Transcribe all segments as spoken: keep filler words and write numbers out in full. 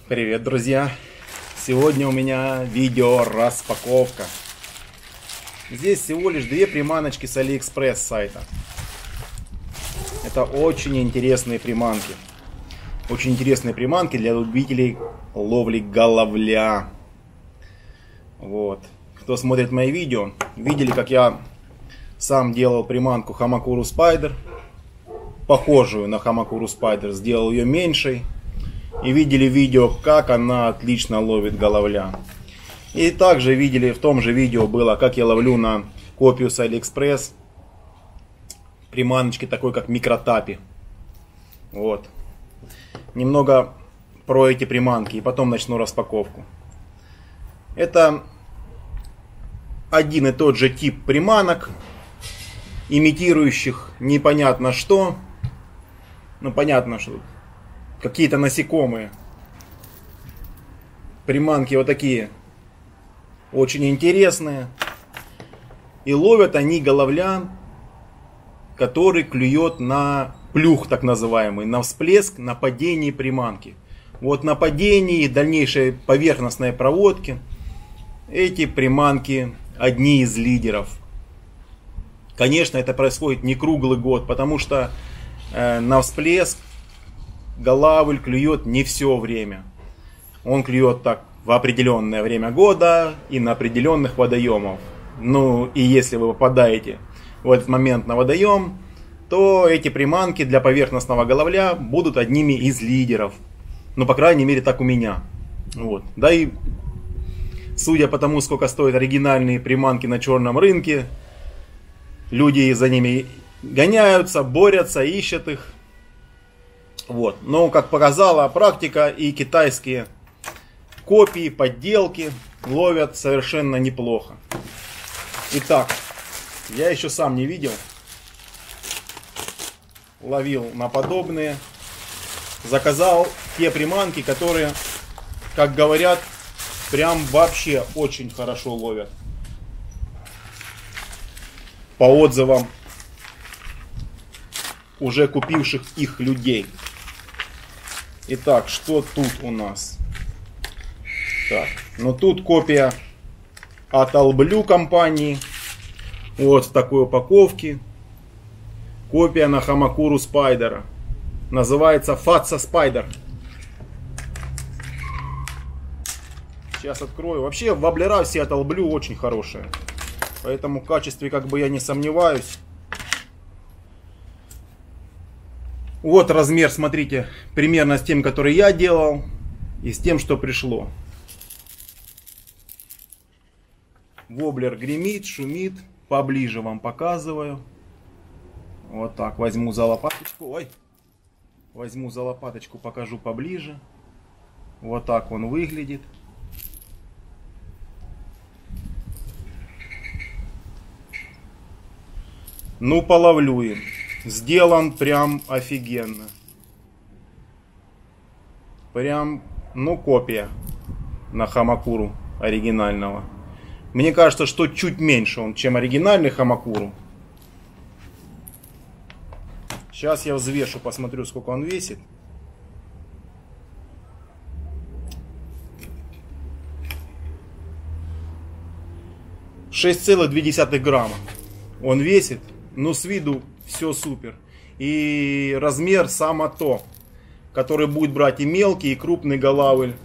Привет, друзья! Сегодня у меня видео распаковка. Здесь всего лишь две приманочки с AliExpress сайта. Это очень интересные приманки. Очень интересные приманки для любителей ловли головля. Вот. Кто смотрит мои видео, видели, как я сам делал приманку Hamakuru Spider. Похожую на Hamakuru Spider. Сделал ее меньшей. И видели видео, как она отлично ловит головля. И также видели, в том же видео было, как я ловлю на копию с AliExpress приманочки такой, как микротапи. Вот. Немного про эти приманки, и потом начну распаковку. Это один и тот же тип приманок, имитирующих непонятно что. Ну, понятно, что какие-то насекомые. Приманки вот такие. Очень интересные. И ловят они головля, который клюет на плюх, так называемый. На всплеск, на падении приманки. Вот на падении дальнейшей поверхностной проводки эти приманки одни из лидеров. Конечно, это происходит не круглый год, потому что э, на всплеск голавль клюет не все время. Он клюет так в определенное время года и на определенных водоемах. Ну и если вы попадаете в этот момент на водоем, то эти приманки для поверхностного головля будут одними из лидеров. Ну, по крайней мере, так у меня. Вот. Да и судя по тому, сколько стоят оригинальные приманки на черном рынке, люди за ними гоняются, борются, ищут их. Вот. Но, как показала практика, и китайские копии, подделки ловят совершенно неплохо. Итак, я еще сам не видел. Ловил на подобные. Заказал те приманки, которые, как говорят, прям вообще очень хорошо ловят. По отзывам уже купивших их людей. Итак, что тут у нас? Так, ну тут копия от Alblue компании. Вот в такой упаковке. Копия на Hamakuru Spider. Называется Fatsa Spider. Сейчас открою. Вообще воблера все от Alblue очень хорошие. Поэтому в качестве как бы я не сомневаюсь. Вот размер, смотрите, примерно с тем, который я делал, и с тем, что пришло. Воблер гремит, шумит. Поближе вам показываю. Вот так, возьму за лопаточку. Ой, возьму за лопаточку, покажу поближе. Вот так он выглядит. Ну, половлю им. Сделан прям офигенно. Прям, ну, копия на Hamakuru оригинального. Мне кажется, что чуть меньше он, чем оригинальный Hamakuru. Сейчас я взвешу, посмотрю, сколько он весит. шесть целых две десятых грамма он весит. Ну, с виду все супер. И размер само то, который будет брать и мелкий, и крупный голавль.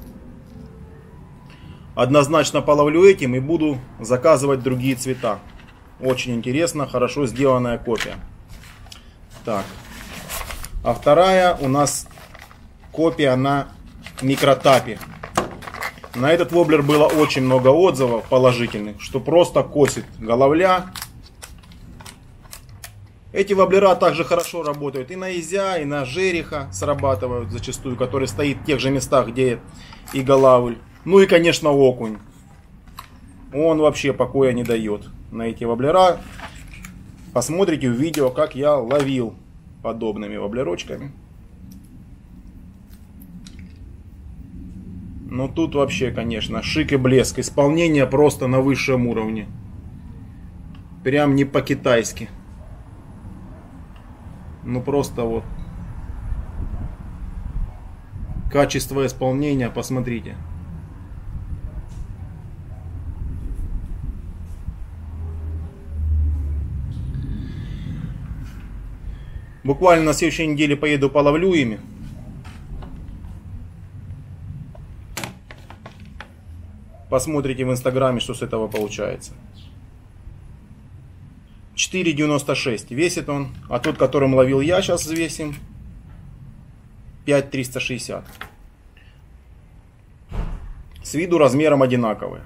Однозначно половлю этим и буду заказывать другие цвета. Очень интересно, хорошо сделанная копия. Так. А вторая у нас копия на микротапе. На этот воблер было очень много отзывов положительных, что просто косит головля. Эти воблера также хорошо работают и на изя, и на жереха срабатывают зачастую, который стоит в тех же местах, где и голавль. Ну и, конечно, окунь. Он вообще покоя не дает на эти воблера. Посмотрите в видео, как я ловил подобными воблерочками. Ну тут вообще, конечно, шик и блеск. Исполнение просто на высшем уровне. Прям не по-китайски. Ну просто вот Качество исполнения, посмотрите. Буквально на следующей неделе поеду половлю ими. Посмотрите в инстаграме, что с этого получается. четыре девяносто шесть весит он, а тот, которым ловил я, сейчас взвесим пять триста шестьдесят. С виду размером одинаковые.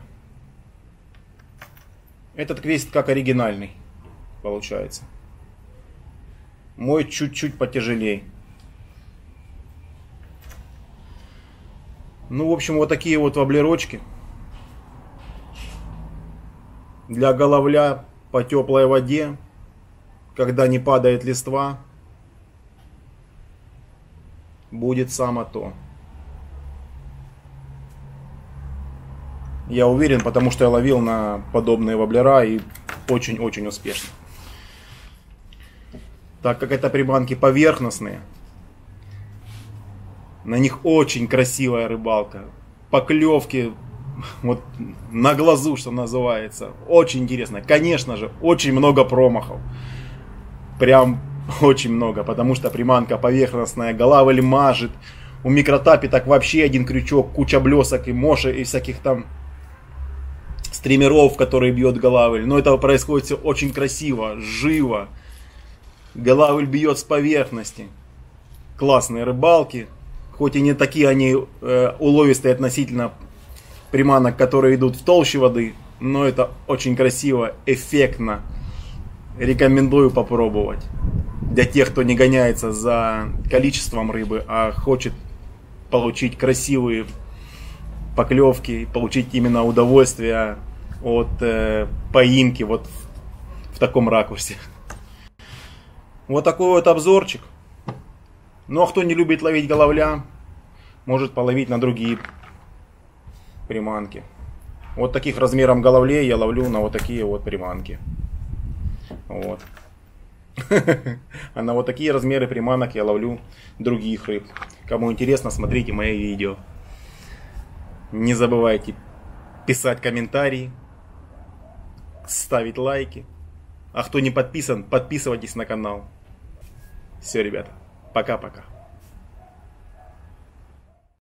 Этот весит как оригинальный, получается. Мой чуть-чуть потяжелее. Ну, в общем, вот такие вот воблерочки. Для головля по теплой воде, когда не падает листва, будет само то. Я уверен, потому что я ловил на подобные воблера и очень-очень успешно. Так как это приманки поверхностные, на них очень красивая рыбалка. Поклевки вот на глазу, что называется. Очень интересно. Конечно же, очень много промахов. Прям очень много, потому что приманка поверхностная, голавль мажет. У микротапи так вообще один крючок, куча блесок и моши и всяких там стримеров, которые бьет голавль. Но это происходит все очень красиво, живо. Голавль бьет с поверхности. Классные рыбалки. Хоть и не такие они э, уловистые относительно приманок, которые идут в толще воды. Но это очень красиво, эффектно. Рекомендую попробовать. Для тех, кто не гоняется за количеством рыбы, а хочет получить красивые поклевки, получить именно удовольствие от э, поимки вот в, в таком ракурсе. Вот такой вот обзорчик. Ну а кто не любит ловить головля, может половить на другие приманки. Вот таких размером головлей я ловлю на вот такие вот приманки. Вот. А на вот такие размеры приманок я ловлю других рыб. Кому интересно, смотрите мои видео. Не забывайте писать комментарии, ставить лайки. А кто не подписан, подписывайтесь на канал. Все, ребята, пока-пока.